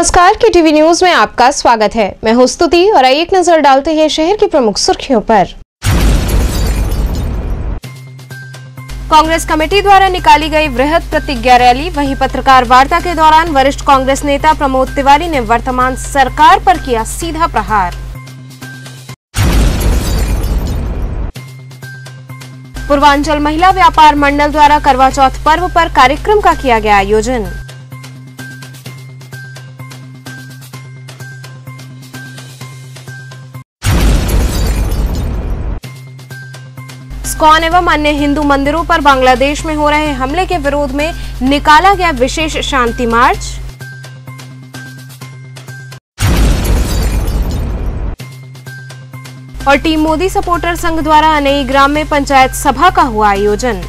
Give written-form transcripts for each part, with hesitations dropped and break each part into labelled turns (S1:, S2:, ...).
S1: नमस्कार, के TV news में आपका स्वागत है। मैं हूं स्तुति और आइए एक नजर डालते हैं शहर की प्रमुख सुर्खियों पर। कांग्रेस कमेटी द्वारा निकाली गई वृहद प्रतिज्ञा रैली। वहीं पत्रकार वार्ता के दौरान वरिष्ठ कांग्रेस नेता प्रमोद तिवारी ने वर्तमान सरकार पर किया सीधा प्रहार। पूर्वांचल महिला व्यापार मंडल द्वारा करवा चौथ पर्व पर कार्यक्रम का किया गया आयोजन। इस्कॉन एवं अन्य हिंदू मंदिरों पर बांग्लादेश में हो रहे हमले के विरोध में निकाला गया विशेष शांति मार्च। और टीम मोदी सपोर्टर संघ द्वारा अनई ग्राम में पंचायत सभा का हुआ आयोजन।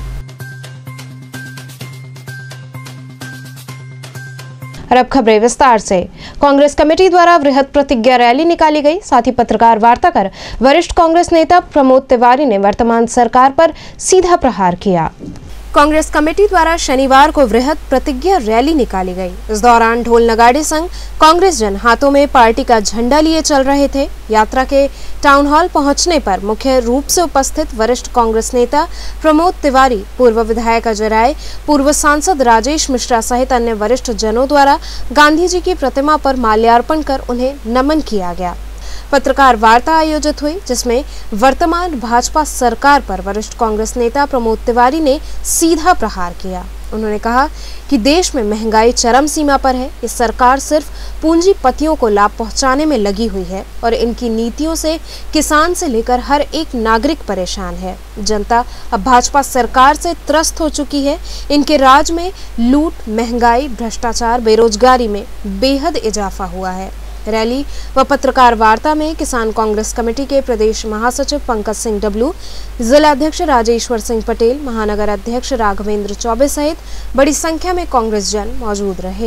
S1: और अब खबरें विस्तार से। कांग्रेस कमेटी द्वारा वृहद प्रतिज्ञा रैली निकाली गई। साथ ही पत्रकार वार्ता कर वरिष्ठ कांग्रेस नेता प्रमोद तिवारी ने वर्तमान सरकार पर सीधा प्रहार किया। कांग्रेस कमेटी द्वारा शनिवार को वृहद प्रतिज्ञा रैली निकाली गई। इस दौरान ढोल नगाड़े संग कांग्रेस जन हाथों में पार्टी का झंडा लिए चल रहे थे। यात्रा के टाउन हॉल पहुंचने पर मुख्य रूप से उपस्थित वरिष्ठ कांग्रेस नेता प्रमोद तिवारी, पूर्व विधायक अजय राय, पूर्व सांसद राजेश मिश्रा सहित अन्य वरिष्ठ जनों द्वारा गांधी जी की प्रतिमा पर माल्यार्पण कर उन्हें नमन किया गया। पत्रकार वार्ता आयोजित हुई, जिसमें वर्तमान भाजपा सरकार पर वरिष्ठ कांग्रेस नेता प्रमोद तिवारी ने सीधा प्रहार किया। उन्होंने कहा कि देश में महंगाई चरम सीमा पर है। इस सरकार सिर्फ पूंजीपतियों को लाभ पहुंचाने में लगी हुई है और इनकी नीतियों से किसान से लेकर हर एक नागरिक परेशान है। जनता अब भाजपा सरकार से त्रस्त हो चुकी है। इनके राज में लूट, महंगाई, भ्रष्टाचार, बेरोजगारी में बेहद इजाफा हुआ है। रैली व पत्रकार वार्ता में किसान कांग्रेस कमेटी के प्रदेश महासचिव पंकज सिंह डब्लू, जिला अध्यक्ष राजेश्वर सिंह पटेल, महानगर अध्यक्ष राघवेंद्र चौबे सहित बड़ी संख्या में कांग्रेस जन मौजूद रहे।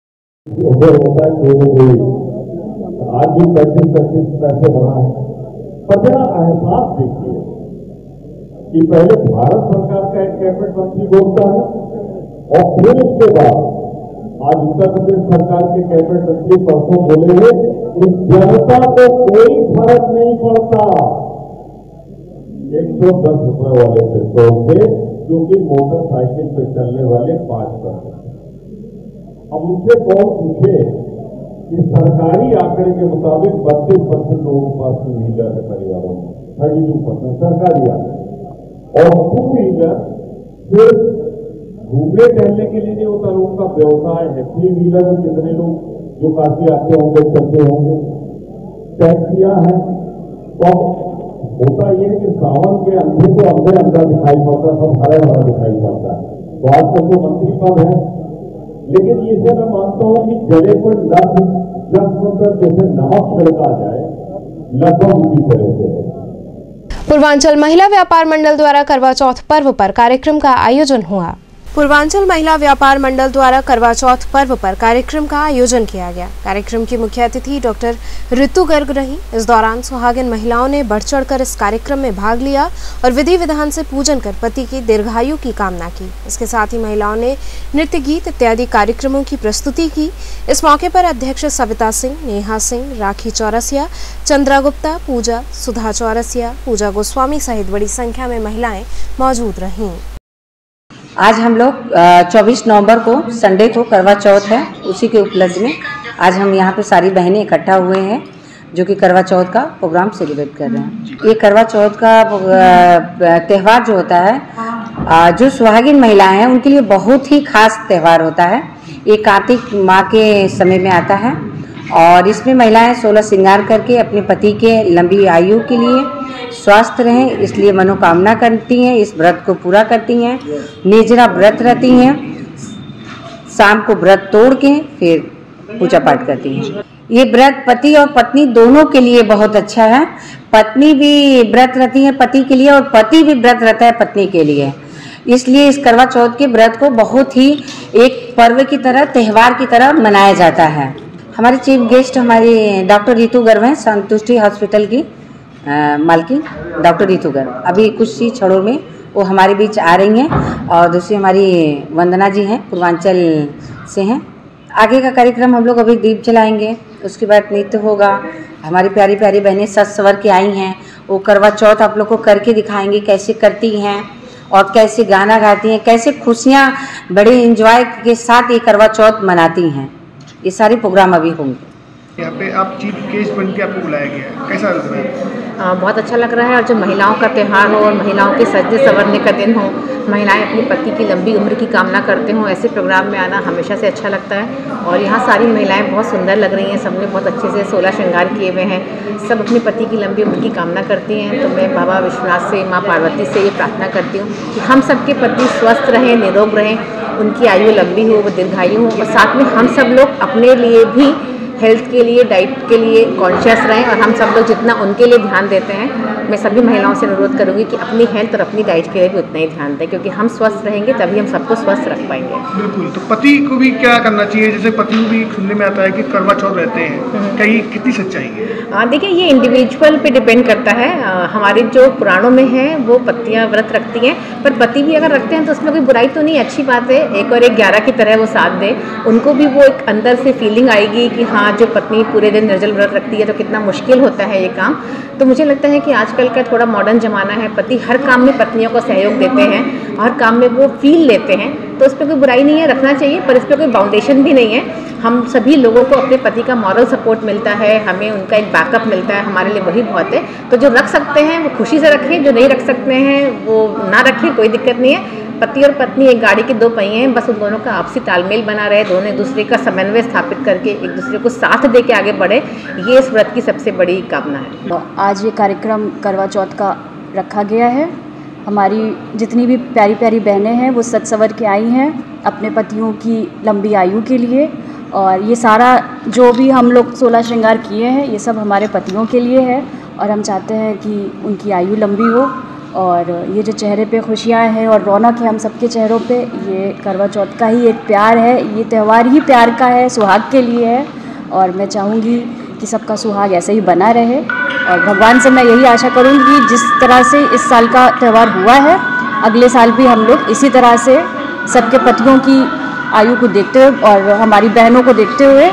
S2: आज भी 25-25 पैसे बढ़ा है, पर जरा एहसास देखिए कि पहले भारत सरकार का एक कैबिनेट मंत्री बोलता है और फिर उसके बाद आज उत्तर प्रदेश सरकार के कैबिनेट मंत्री परसों बोले हैं कि जनता को कोई फर्क नहीं पड़ता 110 रुपए वाले पेट्रोल से, जो कि मोटरसाइकिल पे चलने वाले 5%। अब उनसे कौन पूछे कि सरकारी आंकड़े के मुताबिक 32% लोगों के पास टू व्हीलर है परिवारों में, 32% सरकारी आंकड़े, और टू व्हीलर सिर्फ घूमने टहलने के लिए नहीं होता, लोगों का व्यवसाय है। 3 व्हीलर में कितने लोग जो काफी आते होंगे, चलते होंगे, टैक्सियां हैं। तो होता यह है कि सावन के अंधे को अंधे अंधा दिखाई पड़ता, सब हरा भरा दिखाई पड़ता है। तो आज तक तो मंत्री पद है, लेकिन इसे मैं मानता हूं कि जले पर लग जैसे नमक छिड़का जाए, लगभग उसी तरह से है।
S1: पूर्वांचल महिला व्यापार मंडल द्वारा करवा चौथ पर्व पर कार्यक्रम का आयोजन हुआ। पूर्वांचल महिला व्यापार मंडल द्वारा करवा चौथ पर्व पर कार्यक्रम का आयोजन किया गया। कार्यक्रम की मुख्य अतिथि डॉक्टर ऋतु गर्ग रही। इस दौरान सुहागिन महिलाओं ने बढ़ चढ़कर इस कार्यक्रम में भाग लिया और विधि विधान से पूजन कर पति की दीर्घायु की कामना की। इसके साथ ही महिलाओं ने नृत्य, गीत इत्यादि कार्यक्रमों की प्रस्तुति की। इस मौके पर अध्यक्ष सविता सिंह, नेहा सिंह, राखी चौरसिया, चंद्रा गुप्ता, पूजा, सुधा चौरसिया, पूजा गोस्वामी सहित बड़ी संख्या में महिलाएं मौजूद रहीं।
S3: आज हम लोग 24 नवंबर को संडे को करवा चौथ है, उसी के उपलक्ष्य में आज हम यहाँ पे सारी बहनें इकट्ठा हुए हैं जो कि करवा चौथ का प्रोग्राम सेलिब्रेट कर रहे हैं। ये करवा चौथ का त्यौहार जो होता है, जो सुहागिन महिलाएं हैं उनके लिए बहुत ही खास त्यौहार होता है। ये कार्तिक माह के समय में आता है और इसमें महिलाएं 16 श्रृंगार करके अपने पति के लंबी आयु के लिए, स्वस्थ रहें, इसलिए मनोकामना करती हैं, इस व्रत को पूरा करती हैं। निर्जला व्रत रहती हैं, शाम को व्रत तोड़ के फिर पूजा पाठ करती हैं। ये व्रत पति और पत्नी दोनों के लिए बहुत अच्छा है। पत्नी भी व्रत रहती है पति के लिए और पति भी व्रत रहता है पत्नी के लिए। इसलिए इस करवा चौथ के व्रत को बहुत ही एक पर्व की तरह, त्यौहार की तरह मनाया जाता है। हमारे चीफ गेस्ट हमारी डॉक्टर ऋतु गर्ग हैं, संतुष्टि हॉस्पिटल की मालकिन डॉक्टर ऋतु गर्ग। अभी कुछ ही क्षणों में वो हमारे बीच आ रही हैं। और दूसरी हमारी वंदना जी हैं, पूर्वांचल से हैं, आगे का कार्यक्रम हम लोग अभी दीप जलाएंगे, उसके बाद नृत्य होगा। हमारी प्यारी प्यारी बहनें सज सवर के आई हैं, वो करवा चौथ आप लोग को करके दिखाएंगी कैसे करती हैं और कैसे गाना गाती हैं, कैसे खुशियाँ बड़े एंजॉय के साथ ये करवा चौथ मनाती हैं। ये सारे प्रोग्राम अभी होंगे।
S4: यहाँ पे आप चीफ गेस्ट बन के आपको बुलाया गया है, कैसा लग रहा है?
S5: बहुत अच्छा लग रहा है। और जो महिलाओं का त्यौहार हो और महिलाओं के सजने संवरने का दिन हो, महिलाएं अपने पति की लंबी उम्र की कामना करते हों, ऐसे प्रोग्राम में आना हमेशा से अच्छा लगता है। और यहाँ सारी महिलाएं बहुत सुंदर लग रही हैं, सबने बहुत अच्छे से 16 श्रृंगार किए हुए हैं, सब अपने पति की लंबी उम्र की कामना करती हैं। तो मैं बाबा विश्वनाथ से, माँ पार्वती से ये प्रार्थना करती हूँ कि हम सबके पति स्वस्थ रहें, निरोग रहें, उनकी आयु लंबी हो, वो दीर्घायु हो, और साथ में हम सब लोग अपने लिए भी हेल्थ के लिए, डाइट के लिए कॉन्शियस रहें। और हम सब लोग जितना उनके लिए ध्यान देते हैं, मैं सभी महिलाओं से अनुरोध करूंगी कि अपनी हेल्थ और अपनी डाइट के लिए भी उतना ही ध्यान दें, क्योंकि हम स्वस्थ रहेंगे तभी हम सबको स्वस्थ रख पाएंगे।
S4: बिल्कुल। तो पति को भी क्या करना चाहिए? जैसे पति को भी सुनने में आता है कि करवा चौथ रहते हैं, क्या ये कितनी सच्चाई है?
S5: देखिए, ये इंडिविजुअल पे डिपेंड करता है। हमारे जो पुराणों में है वो पत्नियां व्रत रखती हैं, पर पति भी अगर रखते हैं तो उसमें कोई बुराई तो नहीं, अच्छी बात है। एक और एक 11 की तरह वो साथ दे, उनको भी वो एक अंदर से फीलिंग आएगी कि हाँ, जो पत्नी पूरे दिन निर्जल व्रत रखती है तो कितना मुश्किल होता है ये काम। तो मुझे लगता है कि आजकल का थोड़ा मॉडर्न ज़माना है, पति हर काम में पत्नियों को सहयोग देते हैं, हर काम में वो फील लेते हैं, तो उस पर कोई बुराई नहीं है, रखना चाहिए। पर इस पर कोई बाउंडेशन भी नहीं है। हम सभी लोगों को अपने पति का मॉरल सपोर्ट मिलता है, हमें उनका एक बैकअप मिलता है, हमारे लिए वही बहुत है। तो जो रख सकते हैं वो खुशी से रखें, जो नहीं रख सकते हैं वो ना रखें, कोई दिक्कत नहीं है। पति और पत्नी एक गाड़ी के 2 पहिए हैं, बस उन दोनों का आपसी तालमेल बना रहे, दोनों एक दूसरे का समन्वय स्थापित करके एक दूसरे को साथ दे के आगे बढ़े, ये इस व्रत की सबसे बड़ी कामना है।
S6: आज ये कार्यक्रम करवा चौथ का रखा गया है। हमारी जितनी भी प्यारी प्यारी बहनें हैं वो सज सवर के आई हैं अपने पतियों की लंबी आयु के लिए। और ये सारा जो भी हम लोग 16 श्रृंगार किए हैं, ये सब हमारे पतियों के लिए है। और हम चाहते हैं कि उनकी आयु लंबी हो, और ये जो चेहरे पे खुशियाँ हैं और रौनक है हम सबके चेहरों पे, ये करवा चौथ का ही एक प्यार है। ये त्यौहार ही प्यार का है, सुहाग के लिए है। और मैं चाहूँगी कि सबका सुहाग ऐसे ही बना रहे। और भगवान से मैं यही आशा करूँगी कि जिस तरह से इस साल का त्यौहार हुआ है, अगले साल भी हम लोग इसी तरह से सबके पतियों की आयु को देखते हुए और हमारी बहनों को देखते हुए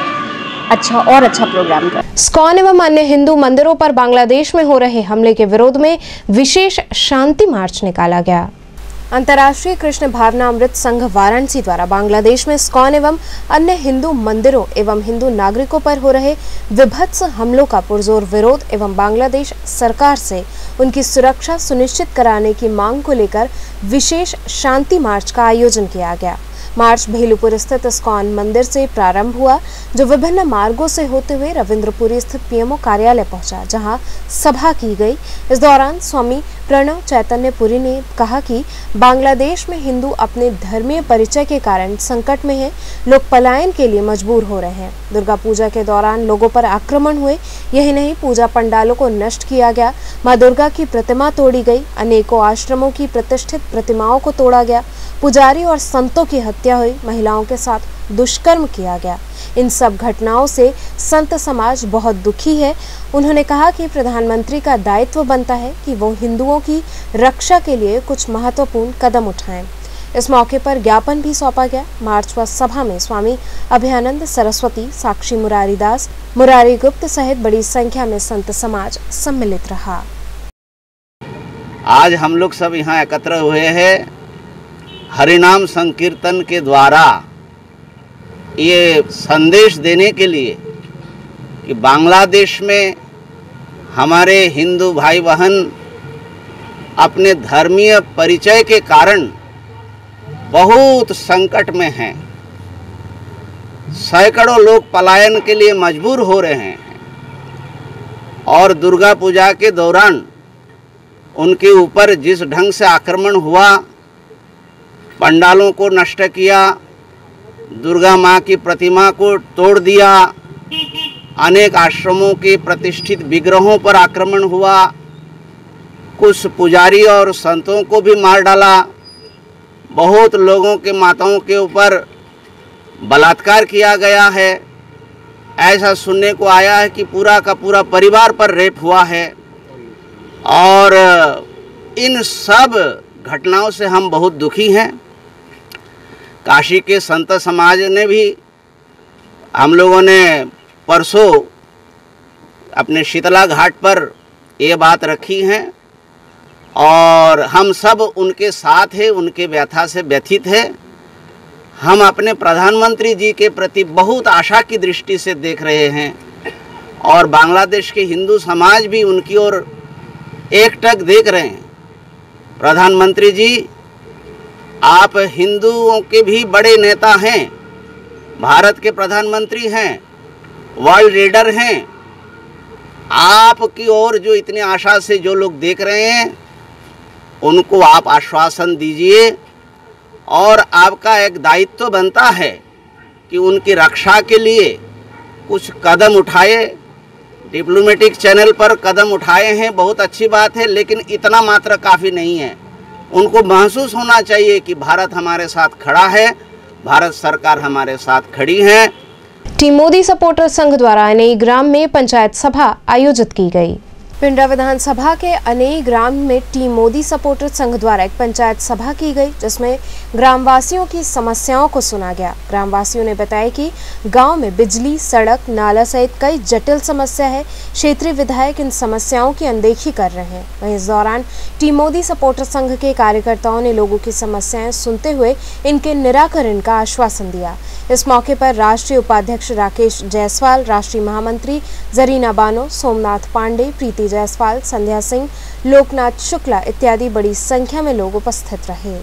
S6: अच्छा प्रोग्राम कर।
S1: इस्कॉन एवं अन्य हिंदू मंदिरों पर बांग्लादेश में हो रहे हमले के विरोध में विशेष शांति मार्च निकाला गया। अंतर्राष्ट्रीय कृष्ण भावना अमृत संघ वाराणसी द्वारा बांग्लादेश में इस्कॉन एवं अन्य हिंदू मंदिरों एवं हिंदू नागरिकों पर हो रहे विभत्स हमलों का पुरजोर विरोध एवं बांग्लादेश सरकार से उनकी सुरक्षा सुनिश्चित कराने की मांग को लेकर विशेष शांति मार्च का आयोजन किया गया। मार्च भेलूपुर स्थित इस्कॉन मंदिर से प्रारंभ हुआ, जो विभिन्न मार्गों से होते हुए रविंद्रपुरी स्थित पीएमओ कार्यालय पहुंचा, जहां सभा की गई। इस दौरान स्वामी प्रणव चैतन्यपुरी ने कहा कि बांग्लादेश में हिंदू अपने धर्मीय परिचय के कारण संकट में हैं, लोग पलायन के लिए मजबूर हो रहे हैं। दुर्गा पूजा के दौरान लोगों पर आक्रमण हुए, यही नहीं पूजा पंडालों को नष्ट किया गया, मां दुर्गा की प्रतिमा तोड़ी गई, अनेकों आश्रमों की प्रतिष्ठित प्रतिमाओं को तोड़ा गया, पुजारी और संतों की हत्या हुई, महिलाओं के साथ दुष्कर्म किया गया। इन सब घटनाओं से संत समाज बहुत दुखी है। उन्होंने कहा कि प्रधानमंत्री का दायित्व बनता है कि वो हिंदुओं की रक्षा के लिए कुछ महत्वपूर्ण कदम उठाएं। इस मौके पर ज्ञापन भी सौंपा गया। मार्च व सभा में स्वामी अभयानंद सरस्वती, साक्षी मुरारी दास, मुरारी गुप्त सहित बड़ी संख्या में संत समाज सम्मिलित रहा।
S7: आज हम लोग सब यहाँ एकत्र हुए हैं हरिनाम संकीर्तन के द्वारा ये संदेश देने के लिए कि बांग्लादेश में हमारे हिंदू भाई बहन अपने धर्मीय परिचय के कारण बहुत संकट में हैं। सैकड़ों लोग पलायन के लिए मजबूर हो रहे हैं और दुर्गा पूजा के दौरान उनके ऊपर जिस ढंग से आक्रमण हुआ, पंडालों को नष्ट किया, दुर्गा माँ की प्रतिमा को तोड़ दिया, अनेक आश्रमों के प्रतिष्ठित विग्रहों पर आक्रमण हुआ, कुछ पुजारी और संतों को भी मार डाला, बहुत लोगों के माताओं के ऊपर बलात्कार किया गया है। ऐसा सुनने को आया है कि पूरा का पूरा परिवार पर रेप हुआ है। और इन सब घटनाओं से हम बहुत दुखी हैं। काशी के संत समाज ने भी हम लोगों ने परसों अपने शीतला घाट पर ये बात रखी है और हम सब उनके साथ हैं, उनके व्यथा से व्यथित है। हम अपने प्रधानमंत्री जी के प्रति बहुत आशा की दृष्टि से देख रहे हैं और बांग्लादेश के हिंदू समाज भी उनकी ओर एकटक देख रहे हैं। प्रधानमंत्री जी, आप हिंदुओं के भी बड़े नेता हैं, भारत के प्रधानमंत्री हैं, वर्ल्ड लीडर हैं। आपकी ओर जो इतनी आशा से जो लोग देख रहे हैं उनको आप आश्वासन दीजिए और आपका एक दायित्व बनता है कि उनकी रक्षा के लिए कुछ कदम उठाए। डिप्लोमेटिक चैनल पर कदम उठाए हैं, बहुत अच्छी बात है, लेकिन इतना मात्र काफ़ी नहीं है। उनको महसूस होना चाहिए कि भारत हमारे साथ खड़ा है, भारत सरकार हमारे साथ खड़ी है।
S1: टीम मोदी सपोर्टर संघ द्वारा अनेई ग्राम में पंचायत सभा आयोजित की गई। पिंडरा विधानसभा के अनेई ग्राम में टीम मोदी सपोर्टर संघ द्वारा एक पंचायत सभा की गई, जिसमें ग्रामवासियों की समस्याओं को सुना गया। ग्रामवासियों ने बताया कि गांव में बिजली, सड़क, नाला सहित कई जटिल समस्या है। क्षेत्रीय विधायक इन समस्याओं की अनदेखी कर रहे हैं। वहीं इस दौरान टीम मोदी सपोर्टर संघ के कार्यकर्ताओं ने लोगों की समस्याएं सुनते हुए इनके निराकरण का आश्वासन दिया। इस मौके पर राष्ट्रीय उपाध्यक्ष राकेश जायसवाल, राष्ट्रीय महामंत्री जरीना बानो, सोमनाथ पांडे, प्रीति जायसवाल, संध्या सिंह, लोकनाथ शुक्ला इत्यादि बड़ी संख्या में लोग उपस्थित रहे।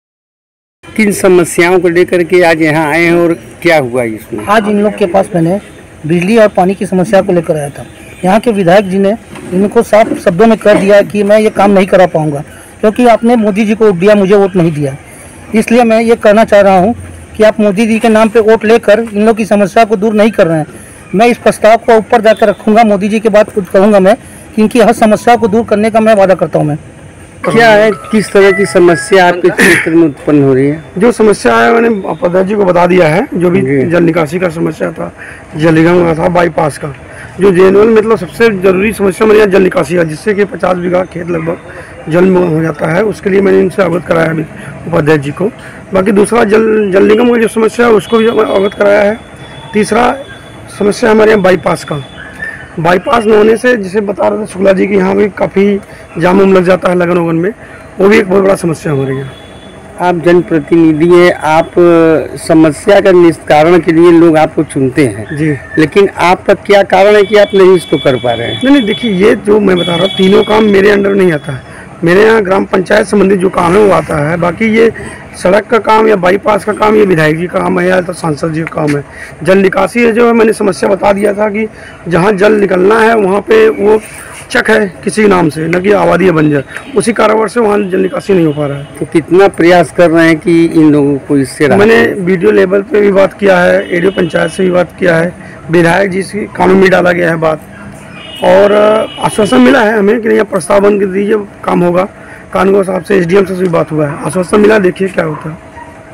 S8: किन समस्याओं को लेकर के आज यहाँ आए हैं और क्या हुआ इसमें?
S9: आज इन लोग के पास मैंने बिजली और पानी की समस्या को लेकर आया था। यहाँ के विधायक जी ने इनको साफ शब्दों में कह दिया कि मैं ये काम नहीं करा पाऊंगा क्योंकि आपने मोदी जी को वोट दिया, मुझे वोट नहीं दिया। इसलिए मैं ये कहना चाह रहा हूँ कि आप मोदी जी के नाम पे वोट लेकर इन लोग की समस्या को दूर नहीं कर रहे हैं। मैं इस प्रस्ताव को ऊपर जाकर रखूंगा, मोदी जी के बात कुछ कहूँगा मैं कि इनकी हर समस्या को दूर करने का मैं वादा करता हूँ। मैं
S8: क्या है, किस तरह की समस्या आपके क्षेत्र में उत्पन्न हो रही है?
S10: जो समस्या है मैंने प्रधान जी को बता दिया है। जो भी जल निकासी का समस्या था, जल निगम का था, बाईपास का, जो जेनुअल मतलब सबसे जरूरी समस्या मेरे यहाँ जल निकासी है, जिससे कि 50 बीघा खेत लगभग जल में हो जाता है। उसके लिए मैंने इनसे अवगत कराया अभी उपाध्यक्ष जी को। बाकी दूसरा जल निगम की जो समस्या है उसको भी अवगत कराया है। तीसरा समस्या हमारे यहाँ बाईपास का, बाईपास न होने से, जिसे बता रहे थे शुक्ला जी कि यहाँ भी काफ़ी जाम लग जाता है लगन वगन में, वो भी एक बहुत बड़ा समस्या हो रही है।
S8: आप जनप्रतिनिधि हैं, आप समस्या का निस्तारण के लिए लोग आपको चुनते हैं
S10: जी,
S8: लेकिन आपका क्या कारण है कि आप नहीं इसको कर पा रहे हैं?
S10: नहीं, देखिए ये जो मैं बता रहा हूँ तीनों काम मेरे अंडर नहीं आता है। मेरे यहाँ ग्राम पंचायत संबंधित जो काम है वो आता है। बाकी ये सड़क का काम या बाईपास का काम ये विधायक जी का काम है या तो सांसद जी का काम है। जल निकासी है जो है, मैंने समस्या बता दिया था कि जहाँ जल निकलना है वहाँ पे वो चक है किसी नाम से, न कि आबादी है बंजर, उसी कारणवश से वहाँ जल निकासी नहीं हो पा रहा है।
S8: तो कितना प्रयास कर रहे हैं कि इन लोगों को इससे
S10: मैंने वीडियो लेवल पे भी बात किया है, एडीओ पंचायत से भी बात किया है, विधायक जी से कानून में डाला गया है बात, और आश्वासन मिला है हमें कि यहाँ प्रस्ताव बन कर दीजिए, काम होगा। कानून साहब से, एसडीएम से भी बात हुआ है, आश्वासन मिला, देखिए क्या होता है।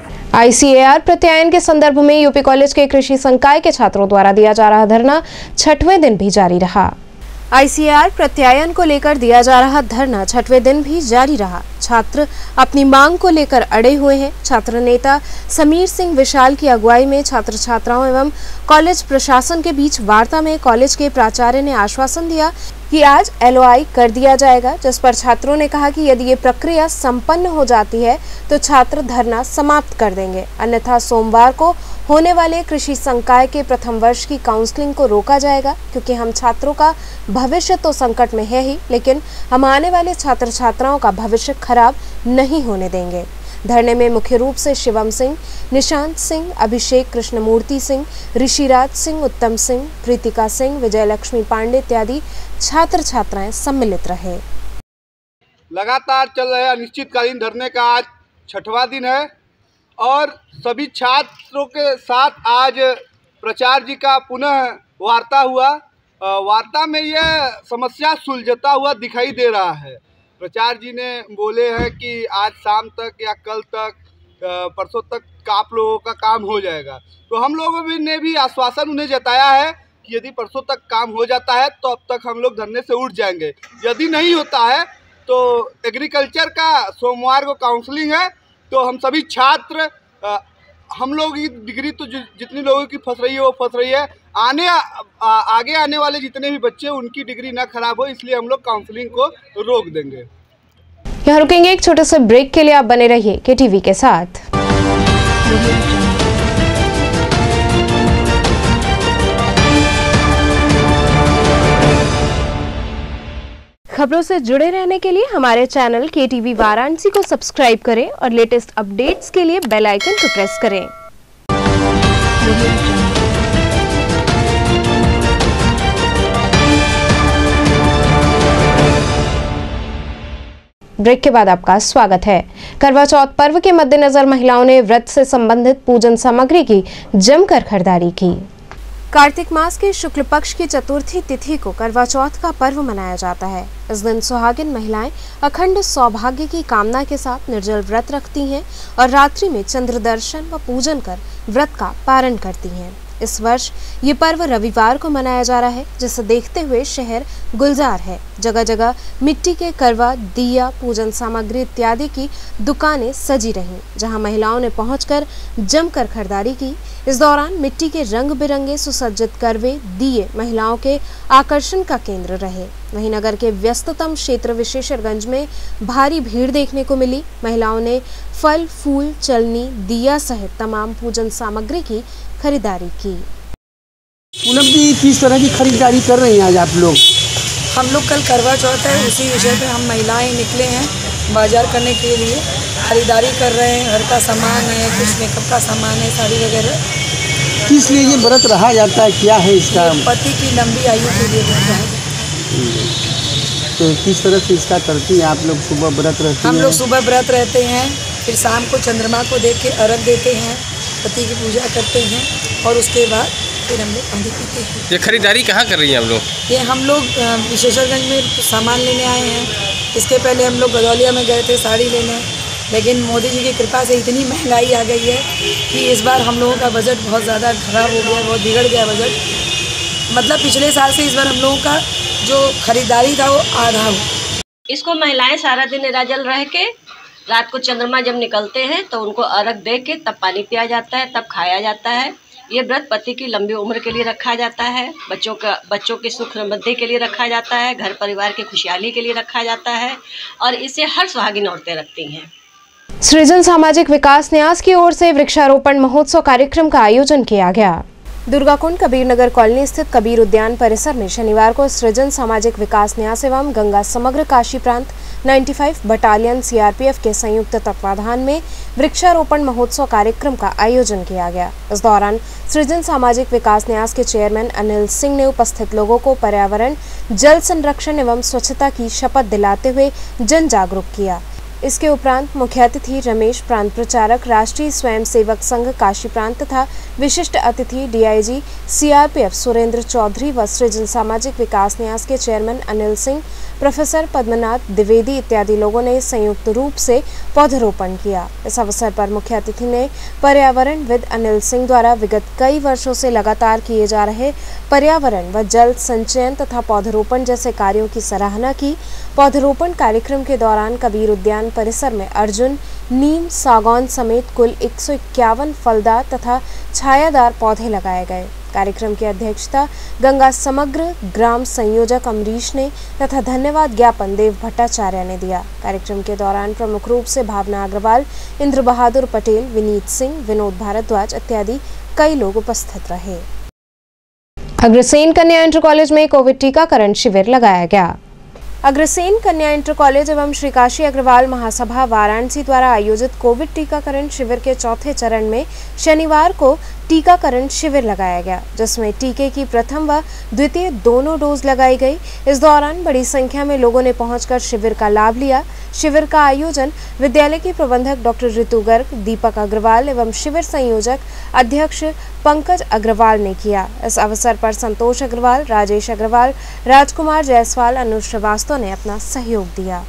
S1: ICAR प्रत्यायन के संदर्भ में यूपी कॉलेज के कृषि संकाय के छात्रों द्वारा दिया जा रहा धरना 6वें दिन भी जारी रहा। ICAR प्रत्यायन को लेकर दिया जा रहा धरना 6वें दिन भी जारी रहा। छात्र अपनी मांग को लेकर अड़े हुए हैं। छात्र नेता समीर सिंह विशाल की अगुवाई में छात्र छात्राओं एवं कॉलेज प्रशासन के बीच वार्ता में कॉलेज के प्राचार्य ने आश्वासन दिया कि आज LOI कर दिया जाएगा, जिस पर छात्रों ने कहा कि यदि ये प्रक्रिया संपन्न हो जाती है तो छात्र धरना समाप्त कर देंगे, अन्यथा सोमवार को होने वाले कृषि संकाय के प्रथम वर्ष की काउंसलिंग को रोका जाएगा, क्योंकि हम छात्रों का भविष्य तो संकट में है ही, लेकिन हम आने वाले छात्र छात्राओं का भविष्य खराब नहीं होने देंगे। धरने में मुख्य रूप से शिवम सिंह, निशांत सिंह, अभिषेक कृष्णमूर्ति सिंह, ऋषिराज सिंह, उत्तम सिंह, प्रीतिका सिंह, विजयलक्ष्मी पांडे इत्यादि छात्र छात्राएं सम्मिलित रहे।
S11: लगातार चल रहे अनिश्चितकालीन धरने का आज 6वां दिन है और सभी छात्रों के साथ आज प्राचार्य जी का पुनः वार्ता हुआ। वार्ता में यह समस्या सुलझता हुआ दिखाई दे रहा है। प्राचार्य जी ने बोले हैं कि आज शाम तक या कल तक, परसों तक आप लोगों का काम हो जाएगा। तो हम लोगों ने भी आश्वासन उन्हें जताया है कि यदि परसों तक काम हो जाता है तो अब तक हम लोग धरने से उठ जाएंगे। यदि नहीं होता है तो एग्रीकल्चर का सोमवार को काउंसलिंग है, तो हम सभी छात्र हम लोगों की डिग्री तो जितनी लोगों की फंस रही है वो फंस रही है। आगे आने वाले जितने भी बच्चे उनकी डिग्री ना खराब हो, इसलिए हम लोग काउंसलिंग को रोक देंगे।
S1: यहाँ रुकेंगे एक छोटे से ब्रेक के लिए। आप बने रहिए KTV के साथ। खबरों से जुड़े रहने के लिए हमारे चैनल KTV वाराणसी को सब्सक्राइब करें और लेटेस्ट अपडेट्स के लिए बेल आइकन को प्रेस करें। ब्रेक के बाद आपका स्वागत है। करवा चौथ पर्व के मद्देनजर महिलाओं ने व्रत से संबंधित पूजन सामग्री की जमकर खरीदारी की। कार्तिक मास के शुक्ल पक्ष की चतुर्थी तिथि को करवा चौथ का पर्व मनाया जाता है। इस दिन सुहागिन महिलाएं अखंड सौभाग्य की कामना के साथ निर्जल व्रत रखती हैं और रात्रि में चंद्र दर्शन व पूजन कर व्रत का पारण करती हैं। इस वर्ष ये पर्व रविवार को मनाया जा रहा है, जिसे देखते हुए शहर गुलजार है। जगह जगह मिट्टी के करवा, दिया, पूजन सामग्री इत्यादि की दुकानें सजी रहीं, जहां महिलाओं ने पहुंचकर जमकर खरीदारी की। इस दौरान मिट्टी के रंग बिरंगे सुसज्जित करवे, दिए महिलाओं के आकर्षण का केंद्र रहे। वहीं नगर के व्यस्ततम क्षेत्र विशेषरगंज में भारी भीड़ देखने को मिली। महिलाओं ने फल, फूल, चलनी, दिया सहित तमाम पूजन सामग्री की खरीदारी की।
S8: पूनम जी, किस तरह की खरीदारी कर रही हैं आज आप लोग?
S12: हम लोग कल करवा चौथ है, उसी विषय पे हम महिलाएं निकले हैं बाजार करने के लिए। खरीदारी कर रहे हैं, घर का सामान है, कुछ मेकअप का सामान है, साड़ी वगैरह।
S8: किस लिए ये व्रत रहा जाता है, क्या है इसका?
S12: पति की लंबी आयु के लिए व्रत है।
S8: तो किस तरह से इसका करती हैं आप लोग? सुबह व्रत रहते हैं?
S12: हम लोग सुबह व्रत रहते हैं, फिर शाम को चंद्रमा को देख के अर्घ देते हैं, पति की पूजा करते हैं और उसके बाद फिर हम लोग पानी पीते हैं।
S13: ये खरीदारी कहाँ कर रही हैं हम लोग?
S12: ये हम लोग विशेषरगंज में सामान लेने आए हैं। इसके पहले हम लोग गदौलिया में गए थे साड़ी लेने, लेकिन मोदी जी की कृपा से इतनी महंगाई आ गई है कि इस बार हम लोगों का बजट बहुत ज़्यादा खराब हो गया, बहुत बिगड़ गया बजट। मतलब पिछले साल से इस बार हम लोगों का जो खरीदारी था वो आधा हो।
S14: इसको महिलाएं सारा दिन निराजल रह के रात को चंद्रमा जब निकलते हैं तो उनको अर्घ दे के तब पानी पिया जाता है, तब खाया जाता है। ये व्रत पति की लंबी उम्र के लिए रखा जाता है, बच्चों के सुख समृद्धि के लिए रखा जाता है, घर परिवार की खुशहाली के लिए रखा जाता है और इसे हर सुहागिन औरतें रखती हैं।
S1: सृजन सामाजिक विकास न्यास की ओर से वृक्षारोपण महोत्सव कार्यक्रम का आयोजन किया गया। दुर्गाकुंड कबीर नगर कॉलोनी स्थित कबीर उद्यान परिसर में शनिवार को सृजन सामाजिक विकास न्यास एवं गंगा समग्र काशी प्रांत 95 बटालियन CRPF के संयुक्त तत्वाधान में वृक्षारोपण महोत्सव कार्यक्रम का आयोजन किया गया। इस दौरान सृजन सामाजिक विकास न्यास के चेयरमैन अनिल सिंह ने उपस्थित लोगों को पर्यावरण, जल संरक्षण एवं स्वच्छता की शपथ दिलाते हुए जन जागरूक किया। इसके उपरांत मुख्य अतिथि रमेश, प्रांत प्रचारक, राष्ट्रीय स्वयंसेवक संघ काशी प्रांत तथा विशिष्ट अतिथि DIG CRPF सुरेंद्र चौधरी व सृजन सामाजिक विकास न्यास के चेयरमैन अनिल सिंह, प्रोफेसर पद्मनाथ द्विवेदी इत्यादि लोगों ने संयुक्त रूप से पौधरोपण किया। इस अवसर पर मुख्य अतिथि ने पर्यावरणविद अनिल सिंह द्वारा विगत कई वर्षों से लगातार किए जा रहे पर्यावरण व जल संचयन तथा पौधरोपण जैसे कार्यों की सराहना की। पौधरोपण कार्यक्रम के दौरान कबीर उद्यान परिसर में अर्जुन, नीम, सागौन समेत कुल 151 फलदार तथा छायादार पौधे लगाए गए। कार्यक्रम की अध्यक्षता गंगा समग्र ग्राम संयोजक अमरीश ने तथा धन्यवाद ज्ञापन देव भट्टाचार्य ने दिया। कार्यक्रम के दौरान प्रमुख रूप से भावना अग्रवाल, इंद्र बहादुर पटेल, विनीत सिंह, विनोद भारद्वाज इत्यादि कई लोग उपस्थित रहे। अग्रसेन कन्या इंटर कॉलेज में कोविड टीकाकरण शिविर लगाया गया। अग्रसेन कन्या इंटर कॉलेज एवं श्री काशी अग्रवाल महासभा वाराणसी द्वारा आयोजित कोविड टीकाकरण शिविर के चौथे चरण में शनिवार को टीकाकरण शिविर लगाया गया, जिसमें टीके की प्रथम व द्वितीय दोनों डोज लगाई गई। इस दौरान बड़ी संख्या में लोगों ने पहुंचकर शिविर का लाभ लिया। शिविर का आयोजन विद्यालय के प्रबंधक डॉक्टर ऋतु गर्ग, दीपक अग्रवाल एवं शिविर संयोजक अध्यक्ष पंकज अग्रवाल ने किया। इस अवसर पर संतोष अग्रवाल, राजेश अग्रवाल, राजकुमार जायसवाल, अनु श्रीवास्तव ने अपना सहयोग दिया।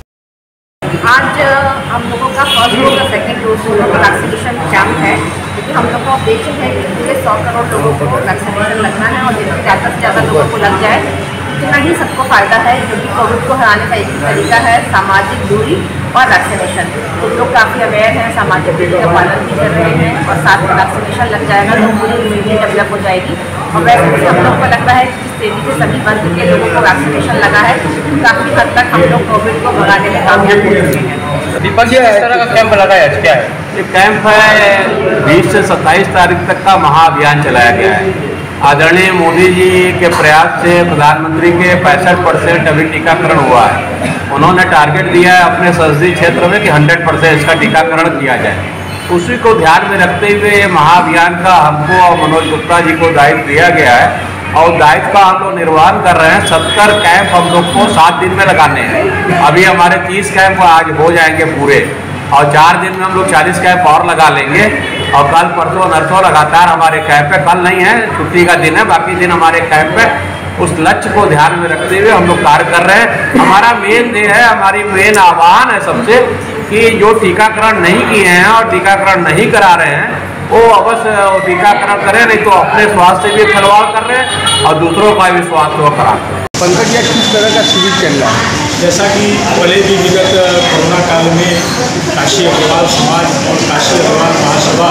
S5: आज हम लोगों का फर्स्ट डोज और सेकेंड डोज दोनों का वैक्सीनेशन कैंप है, क्योंकि हम लोग का उद्देश्य है कि पूरे 100 करोड़ लोगों को वैक्सीनेशन लगना है और जितने ज़्यादा से ज़्यादा लोगों को लग जाए उतना ही सबको फायदा है, क्योंकि कोविड को हराने का एक ही तरीका है सामाजिक दूरी और वैक्सीनेशन। तो लोग काफ़ी अवेयर हैं, सामाजिक दूरी का पालन भी कर रहे हैं और साथ में वैक्सीनेशन लग जाएगा तो पूरी इम्यूनिटी डेवलप हो जाएगी। और वैसे भी हम लोग को लगता है कि जिस तेजी से सभी वर्ग के लोगों को वैक्सीनेशन लगा है, काफ़ी हद तक हम लोग कोविड को भगाने में कामयाब हो चुके हैं।
S13: दीपक जी, किस तरह का कैंप लगा है, क्या है
S15: ये कैंप है 20 से 27 तारीख तक का महाअभियान चलाया गया है। आदरणीय मोदी जी के प्रयास से प्रधानमंत्री के 65% अभी टीकाकरण हुआ है। उन्होंने टारगेट दिया है अपने संसदीय क्षेत्र में कि 100% इसका टीकाकरण किया जाए। उसी को ध्यान में रखते हुए ये महाअभियान का हमको और मनोज गुप्ता जी को दायित्व दिया गया है और दायित्व का हम लोग निर्वहन कर रहे हैं। 70 कैंप हम लोग को 7 दिन में लगाने हैं। अभी हमारे 30 कैंप आज हो जाएंगे पूरे और 4 दिन में हम लोग 40 कैंप और लगा लेंगे और कल परसों नरसों लगातार हमारे कैंप है। कल नहीं है, छुट्टी का दिन है, बाकी दिन हमारे कैंप है। उस लक्ष्य को ध्यान में रखते हुए हम लोग कार्य कर रहे हैं। हमारा मेन ध्येय है, हमारी मेन आह्वान है सबसे कि जो टीकाकरण नहीं किए हैं और टीकाकरण नहीं करा रहे हैं वो अवश्य टीकाकरण करें, नहीं तो अपने स्वास्थ्य से भी खिलवाड़ कर रहे हैं और दूसरों का भी स्वास्थ्य वो करा।
S13: पंकज जी, किस तरह का शिविर चल रहा है?
S16: जैसा कि पहले भी विगत कोरोना काल में काशी अग्रवाल समाज और काशी अग्रवाल महासभा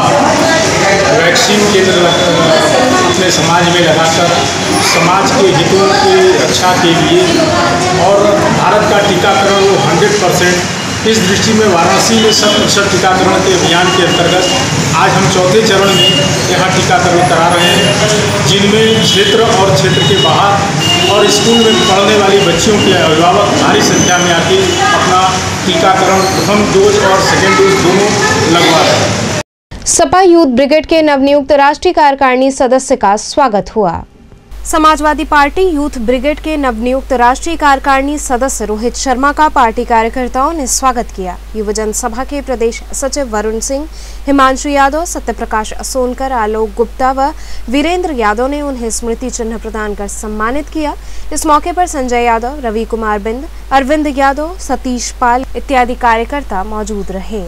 S16: वैक्सीन केंद्र अपने समाज में लगाकर समाज के हितों की रक्षा के लिए और भारत का टीकाकरण वो 100%, इस दृष्टि में वाराणसी में 100% टीकाकरण के अभियान के अंतर्गत आज हम चौथे चरण में यहाँ टीकाकरण करा रहे हैं, जिनमें क्षेत्र और क्षेत्र के बाहर और स्कूल में पढ़ने वाली बच्चियों के अभिभावक भारी संख्या में आके अपना टीकाकरण प्रथम डोज और सेकेंड डोज दोनों लगवा रहे हैं।
S1: सपा यूथ ब्रिगेड के नवनियुक्त राष्ट्रीय कार्यकारिणी सदस्य का स्वागत हुआ। समाजवादी पार्टी यूथ ब्रिगेड के नवनियुक्त राष्ट्रीय कार्यकारिणी सदस्य रोहित शर्मा का पार्टी कार्यकर्ताओं ने स्वागत किया। युवजन सभा के प्रदेश सचिव वरुण सिंह, हिमांशु यादव, सत्यप्रकाश सोनकर, आलोक गुप्ता व वीरेंद्र यादव ने उन्हें स्मृति चिन्ह प्रदान कर सम्मानित किया। इस मौके पर संजय यादव, रवि कुमार बिंद, अरविंद यादव, सतीश पाल इत्यादि कार्यकर्ता मौजूद रहे।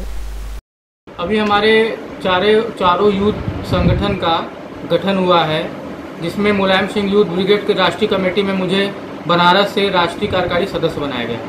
S17: अभी हमारे चारों यूथ संगठन का गठन हुआ है, जिसमें मुलायम सिंह यूथ ब्रिगेड की राष्ट्रीय कमेटी में मुझे बनारस से राष्ट्रीय कार्यकारी सदस्य बनाया गया।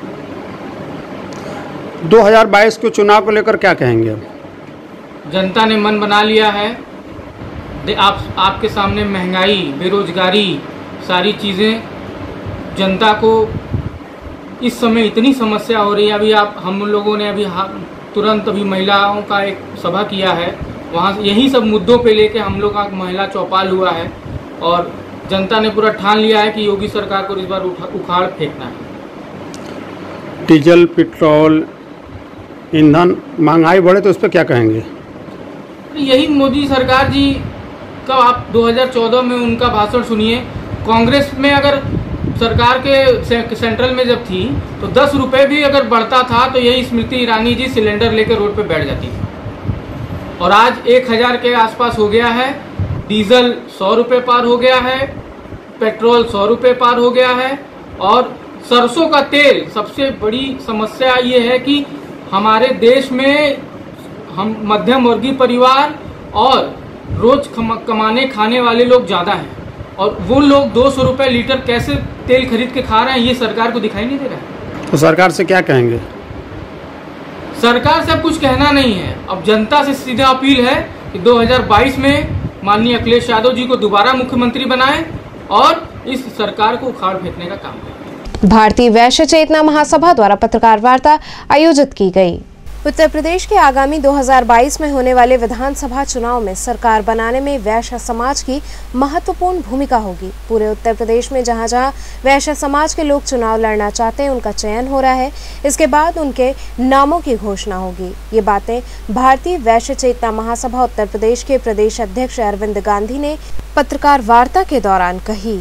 S13: 2022 के चुनाव को लेकर क्या कहेंगे?
S17: जनता ने मन बना लिया है। आपके सामने महंगाई, बेरोजगारी, सारी चीज़ें जनता को इस समय इतनी समस्या हो रही है। अभी हम लोगों ने तुरंत महिलाओं का एक सभा किया है, वहाँ यही सब मुद्दों पे लेके हम लोग का महिला चौपाल हुआ है और जनता ने पूरा ठान लिया है कि योगी सरकार को इस बार उखाड़ फेंकना है।
S13: डीजल, पेट्रोल, ईंधन महंगाई बढ़े तो उस पर क्या कहेंगे?
S17: यही मोदी सरकार जी का आप 2014 में उनका भाषण सुनिए। कांग्रेस में अगर सरकार के सेंट्रल में जब थी तो 10 रुपये भी अगर बढ़ता था तो यही स्मृति ईरानी जी सिलेंडर लेकर रोड पे बैठ जाती थी। और आज 1000 के आसपास हो गया है। डीजल 100 रुपये पार हो गया है, पेट्रोल 100 रुपये पार हो गया है और सरसों का तेल, सबसे बड़ी समस्या ये है कि हमारे देश में हम मध्यम वर्गीय परिवार और रोज कमाने खाने वाले लोग ज़्यादा हैं और वो लोग 200 रुपये लीटर कैसे तेल खरीद के खा रहे हैं, ये सरकार को दिखाई नहीं दे रहा है।
S13: तो सरकार से क्या कहेंगे?
S17: सरकार से अब कुछ कहना नहीं है। अब जनता से सीधा अपील है कि 2022 में माननीय अखिलेश यादव जी को दोबारा मुख्यमंत्री बनाएं और इस सरकार को उखाड़ फेंकने का काम करें।
S1: भारतीय वैश्य चेतना महासभा द्वारा पत्रकार वार्ता आयोजित की गई। उत्तर प्रदेश के आगामी 2022 में होने वाले विधानसभा चुनाव में सरकार बनाने में वैश्य समाज की महत्वपूर्ण भूमिका होगी। पूरे उत्तर प्रदेश में जहां जहां वैश्य समाज के लोग चुनाव लड़ना चाहते हैं, उनका चयन हो रहा है। इसके बाद उनके नामों की घोषणा होगी। ये बातें भारतीय वैश्य चेतना महासभा उत्तर प्रदेश के प्रदेश अध्यक्ष अरविंद गांधी ने पत्रकार वार्ता के दौरान कही।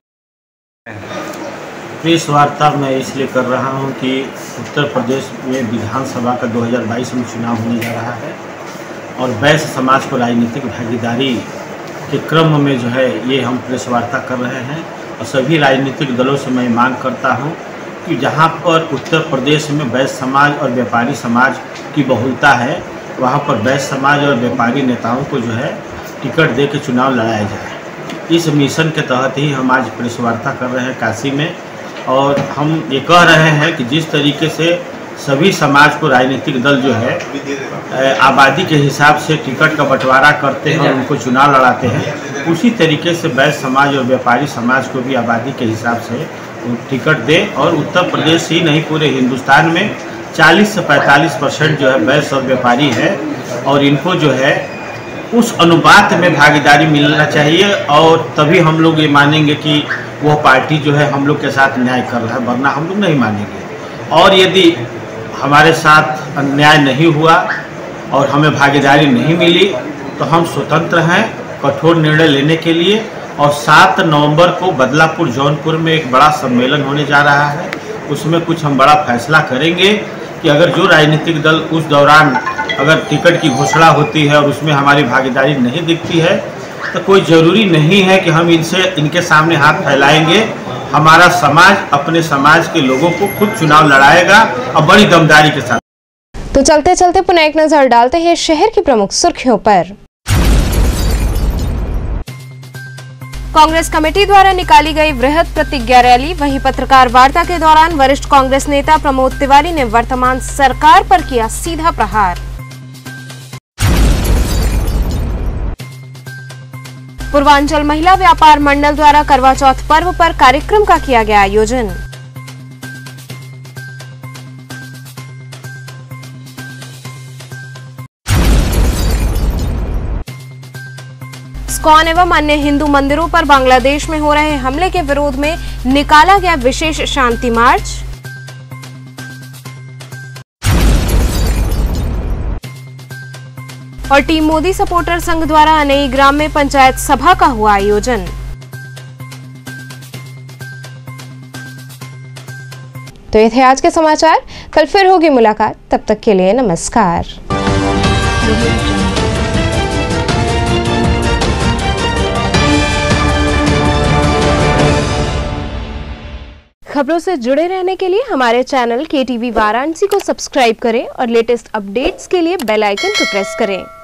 S18: प्रेस वार्ता मैं इसलिए कर रहा हूं कि उत्तर प्रदेश में विधानसभा का 2022 में चुनाव होने जा रहा है और वैश्य समाज को राजनीतिक भागीदारी के क्रम में जो है ये हम प्रेस वार्ता कर रहे हैं और सभी राजनीतिक दलों से मैं मांग करता हूं कि जहां पर उत्तर प्रदेश में वैश्य समाज और व्यापारी समाज की बहुलता है, वहां पर वैश्य समाज और व्यापारी नेताओं को जो है टिकट दे के चुनाव लड़ाया जाए। इस मिशन के तहत ही हम आज प्रेस वार्ता कर रहे हैं काशी में। और हम ये कह रहे हैं कि जिस तरीके से सभी समाज को राजनीतिक दल जो है आबादी के हिसाब से टिकट का बंटवारा करते हैं और उनको चुनाव लड़ाते हैं, उसी तरीके से वैश्य समाज और व्यापारी समाज को भी आबादी के हिसाब से टिकट दे। और उत्तर प्रदेश ही नहीं पूरे हिंदुस्तान में 40 से 45% जो है वैश्य और व्यापारी है और इनको जो है उस अनुपात में भागीदारी मिलना चाहिए और तभी हम लोग ये मानेंगे कि वह पार्टी जो है हम लोग के साथ न्याय कर रहा है, वरना हम लोग नहीं मानेंगे। और यदि हमारे साथ अन्याय नहीं हुआ और हमें भागीदारी नहीं मिली तो हम स्वतंत्र हैं कठोर निर्णय लेने के लिए। और 7 नवंबर को बदलापुर जौनपुर में एक बड़ा सम्मेलन होने जा रहा है, उसमें कुछ हम बड़ा फैसला करेंगे कि अगर जो राजनीतिक दल उस दौरान अगर टिकट की घोषणा होती है और उसमें हमारी भागीदारी नहीं दिखती है तो कोई ज़रूरी नहीं है कि हम इनके सामने हाथ फैलाएंगे। हमारा समाज अपने समाज के लोगों को खुद चुनाव लड़ाएगा और बड़ी दमदारी के साथ।
S1: तो चलते चलते पुनः एक नजर डालते हैं शहर की प्रमुख सुर्खियों पर। कांग्रेस कमेटी द्वारा निकाली गई वृहद प्रतिज्ञा रैली, वहीं पत्रकार वार्ता के दौरान वरिष्ठ कांग्रेस नेता प्रमोद तिवारी ने वर्तमान सरकार पर किया सीधा प्रहार। पूर्वांचल महिला व्यापार मंडल द्वारा करवा चौथ पर्व पर कार्यक्रम का किया गया आयोजन। इस्कॉन एवं अन्य हिंदू मंदिरों पर बांग्लादेश में हो रहे हमले के विरोध में निकाला गया विशेष शांति मार्च। और टीम मोदी सपोर्टर संघ द्वारा अनई ग्राम में पंचायत सभा का हुआ आयोजन। तो ये थे आज के समाचार, कल फिर होगी मुलाकात, तब तक के लिए नमस्कार। खबरों से जुड़े रहने के लिए हमारे चैनल KTV वाराणसी को सब्सक्राइब करें और लेटेस्ट अपडेट्स के लिए बेल आइकन को प्रेस करें।